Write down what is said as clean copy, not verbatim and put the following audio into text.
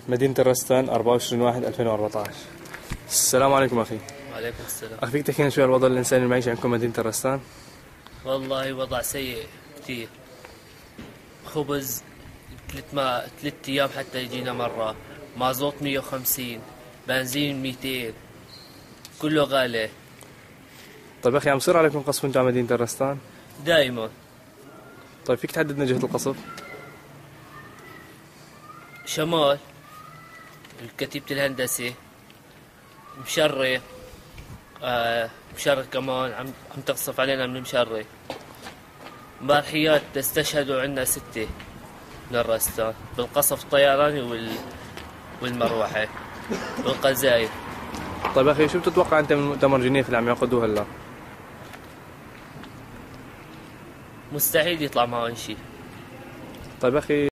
مدينة الرستان 24/1/2014. السلام عليكم أخي. وعليكم السلام. أخي فيك تحكي لنا شوي عن الوضع الإنساني المعيشي عندكم مدينة الرستان؟ والله وضع سيء كثير. خبز 3 أيام حتى يجينا مرة، مازوت 150، بنزين 200، كله غالي طيب أخي عم يصير عليكم قصف أنتم على مدينة الرستان؟ دائما. طيب فيك تحددنا جهة القصف؟ شمال، كتيبة الهندسة، مشري، مشري كمان عم تقصف علينا من مشري. امبارحيات استشهدوا عنا 6 من الرستان بالقصف الطيراني والمروحة والقذايف. طيب أخي شو بتتوقع أنت من مؤتمر جنيف اللي عم يعقدوه هلا؟ مستحيل يطلع معهم شيء. طيب أخي